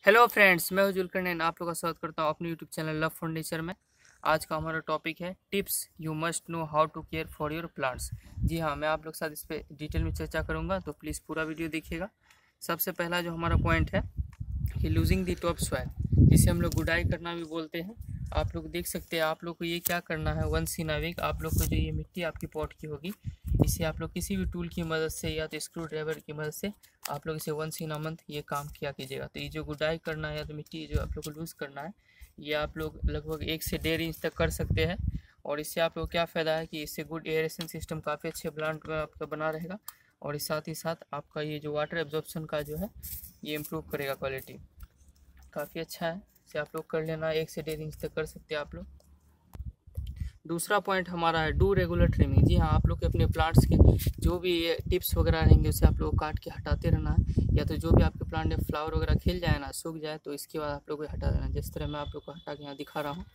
Hello friends, मैं हूं जुलकरनैन। आप लोग का स्वागत करता हूं अपने YouTube channel love for nature में। आज का हमारा टॉपिक है tips you must know how to care for your plants. जी हाँ, मैं आप लोग के साथ इस पर डिटेल में चर्चा करूंगा, तो प्लीज़ पूरा वीडियो देखिएगा। सबसे पहला जो हमारा पॉइंट है कि लूजिंग दी टॉप सॉइल, जिसे हम लोग गुडाई करना भी बोलते हैं। आप लोग देख सकते हैं, आप लोग को ये क्या करना है, वंस इन अ वीक आप लोग को जो ये मिट्टी आपकी पॉट की होगी, इसे आप लोग किसी भी टूल की मदद से या तो स्क्रू ड्राइवर की मदद से आप लोग इसे वंस इन अ मंथ ये काम किया कीजिएगा। तो ये जो गुडाई करना है या तो मिट्टी जो आप लोग को लूज़ करना है, ये आप लोग लगभग 1 से 1.5 इंच तक कर सकते हैं। और इससे आप लोग क्या फ़ायदा है कि इससे गुड एयरेशन सिस्टम काफ़ी अच्छे प्लांट में आपका बना रहेगा। और इस साथ ही साथ आपका ये जो वाटर एब्जॉर्प्शन का जो है ये इम्प्रूव करेगा, क्वालिटी काफ़ी अच्छा है। इसे आप लोग कर लेना, 1 से 1.5 इंच तक कर सकते हैं आप लोग। दूसरा पॉइंट हमारा है डू रेगुलर ट्रिमिंग। जी हाँ, आप लोग के अपने प्लांट्स के जो भी ये टिप्स वगैरह रहेंगे उसे आप लोग काट के हटाते रहना है। या तो जो भी आपके प्लांट में फ्लावर वगैरह खिल जाए ना, सूख जाए, तो इसके बाद आप लोग को हटा देना। जिस तरह मैं आप लोग को हटा के यहाँ दिखा रहा हूँ,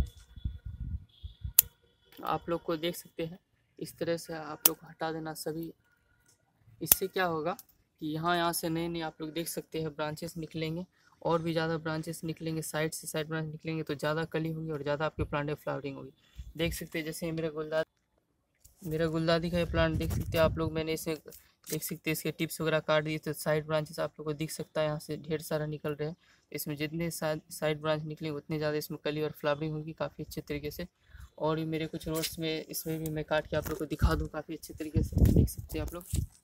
आप लोग को देख सकते हैं, इस तरह से आप लोग को हटा देना सभी। इससे क्या होगा कि यहाँ से नए नए आप लोग देख सकते हैं ब्रांचेस निकलेंगे, और भी ज़्यादा ब्रांचेस निकलेंगे, साइड से साइड ब्रांच निकलेंगे, तो ज़्यादा कली होगी और ज़्यादा आपके प्लांट में फ्लावरिंग होगी। देख सकते हैं जैसे मेरा गुलदादी का ये प्लांट देख सकते हैं आप लोग। मैंने इसे देख सकते हैं, इसके टिप्स वगैरह काट दिए, तो साइड ब्रांचेस आप लोग को दिख सकता है, यहाँ से ढेर सारा निकल रहे हैं। इसमें जितने साइड ब्रांच निकलेंगे उतने ज़्यादा इसमें कली और फ्लावरिंग होगी काफ़ी अच्छे तरीके से। और भी मेरे कुछ नोट्स में इसमें भी मैं काट के आप लोग को दिखा दूँ काफ़ी अच्छे तरीके से, देख सकते हैं आप लोग।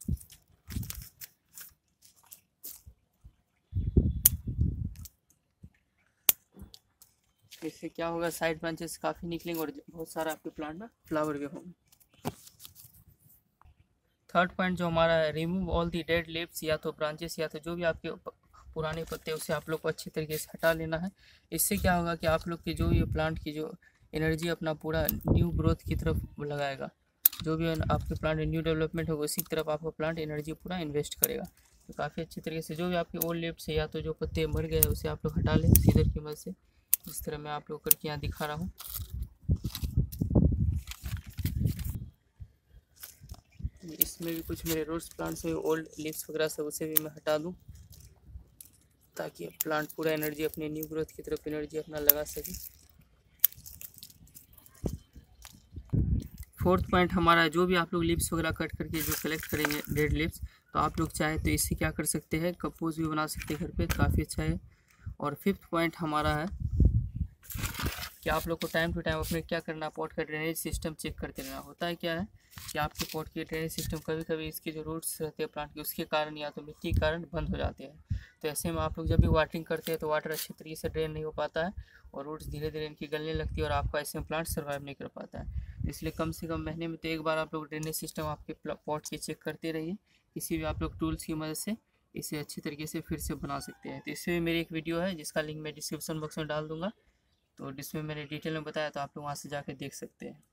इससे क्या होगा, साइड ब्रांचेस काफ़ी निकलेंगे और बहुत सारा आपके प्लांट में फ्लावर भी होंगे। थर्ड पॉइंट जो हमारा है, remove all the dead leaves, या तो ब्रांचेस या तो जो भी आपके पुराने पत्ते उसे आप लोग को अच्छे तरीके से हटा लेना है। इससे क्या होगा कि आप लोग की जो ये प्लांट की जो एनर्जी अपना पूरा न्यू ग्रोथ की तरफ लगाएगा। जो भी आपके प्लांट में न्यू डेवलपमेंट होगा उसी की तरफ आपका प्लांट एनर्जी पूरा इन्वेस्ट करेगा। तो काफ़ी अच्छे तरीके से जो भी आपके ओल्ड लीव्स है या तो जो पत्ते मर गए हैं उसे आप लोग हटा लें सीजर की मदद से, जिस तरह मैं आप लोग करके यहाँ दिखा रहा हूँ। इसमें भी कुछ मेरे रोज प्लांट्स में ओल्ड लीव्स वगैरह सब उसे भी मैं हटा दूँ, ताकि प्लांट पूरा एनर्जी अपने न्यू ग्रोथ की तरफ एनर्जी अपना लगा सके। फोर्थ पॉइंट हमारा, जो भी आप लोग लीव्स वगैरह कट करके जो कलेक्ट करेंगे डेड लीव्स, तो आप लोग चाहे तो इससे क्या कर सकते हैं, कंपोस्ट भी बना सकते हैं घर पे, काफ़ी अच्छा है। और फिफ्थ पॉइंट हमारा है कि आप लोग को टाइम टू टाइम अपने क्या करना, पॉट का ड्रेनेज सिस्टम चेक करते रहना। होता है क्या है कि आपके पॉट की ड्रेनेज सिस्टम कभी कभी इसके जो रूट्स रहते हैं प्लांट के, उसके कारण या तो मिट्टी के कारण बंद हो जाते हैं। तो ऐसे में आप लोग जब भी वाटरिंग करते हैं तो वाटर अच्छे तरीके से ड्रेन नहीं हो पाता है और रूट्स धीरे धीरे इनकी गलने लगती है और आपका ऐसे में प्लांट सर्वाइव नहीं कर पाता है। इसलिए कम से कम महीने में तो एक बार आप लोग ड्रेनेज सिस्टम आपके पॉट के चेक करते रहिए। किसी भी आप लोग टूल्स की मदद से इसे अच्छी तरीके से फिर से बना सकते हैं। तो इससे मेरी एक वीडियो है जिसका लिंक मैं डिस्क्रिप्शन बॉक्स में डाल दूँगा, तो जिसमें मैंने डिटेल में बताया, तो आप लोग वहाँ से जाकर देख सकते हैं।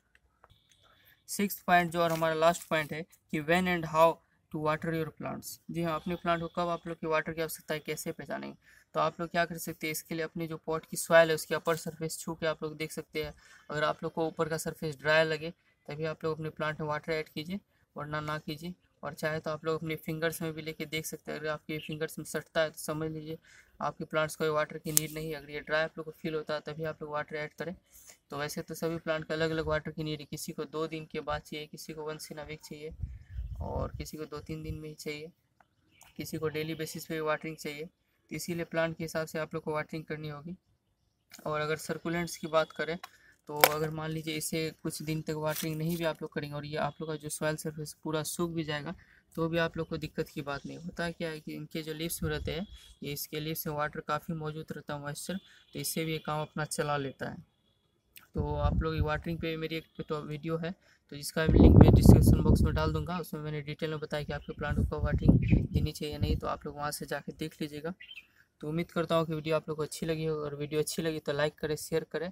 सिक्स्थ पॉइंट जो और हमारा लास्ट पॉइंट है कि when and how to water your plants. जी हाँ, अपने प्लांट को कब आप लोग की वाटर की आवश्यकता है, कैसे पहचानेंगे, तो आप लोग क्या कर सकते हैं, इसके लिए अपने जो पॉट की सॉइल है उसकी अपर सरफेस छू के आप लोग देख सकते हैं। अगर आप लोग को ऊपर का सरफेस ड्राई लगे तभी आप लोग अपने प्लांट में वाटर ऐड कीजिए, वरना ना कीजिए। और चाहे तो आप लोग अपने फिंगर्स में भी लेके देख सकते हैं। अगर आपके फिंगर्स में सटता है तो समझ लीजिए आपके प्लांट्स को वाटर की नीड नहीं है। अगर ये ड्राई आप लोग को फील होता है तभी आप लोग वाटर ऐड करें। तो वैसे तो सभी प्लांट का अलग अलग वाटर की नीड है, किसी को 2 दिन के बाद चाहिए, किसी को वंस इन अ वीक चाहिए, और किसी को 2-3 दिन में ही चाहिए, किसी को डेली बेसिस पे भी वाटरिंग चाहिए। तो इसीलिए प्लांट के हिसाब से आप लोग को वाटरिंग करनी होगी। और अगर सर्कुलेंट्स की बात करें तो अगर मान लीजिए इसे कुछ दिन तक वाटरिंग नहीं भी आप लोग करेंगे और ये आप लोग का जो सॉइल सरफेस पूरा सूख भी जाएगा, तो भी आप लोग को दिक्कत की बात नहीं। होता है क्या है कि इनके जो लीव्स में रहते हैं, ये इसके लीव्स में वाटर काफ़ी मौजूद रहता है, मॉइस्चर, तो इससे भी ये काम अपना चला लेता है। तो आप लोग वाटरिंग पे मेरी एक तो वीडियो है, तो जिसका लिंक मैं डिस्क्रिप्शन बॉक्स में डाल दूंगा। उसमें मैंने डिटेल में बताया कि आपके प्लांट को वाटरिंग देनी चाहिए या नहीं, तो आप लोग वहाँ से जाके देख लीजिएगा। तो उम्मीद करता हूँ कि वीडियो आप लोग को अच्छी लगी हो, और वीडियो अच्छी लगी तो लाइक करें, शेयर करें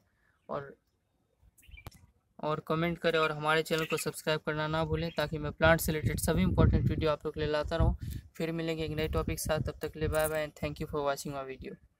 और कमेंट करें, और हमारे चैनल को सब्सक्राइब करना ना भूलें, ताकि मैं प्लांट से रिलेटेड सभी इंपॉर्टेंट वीडियो आप लोग के लिए लाता रहूँ। फिर मिलेंगे एक नए टॉपिक के साथ, तब तक के लिए bye bye and thank you for watching my video.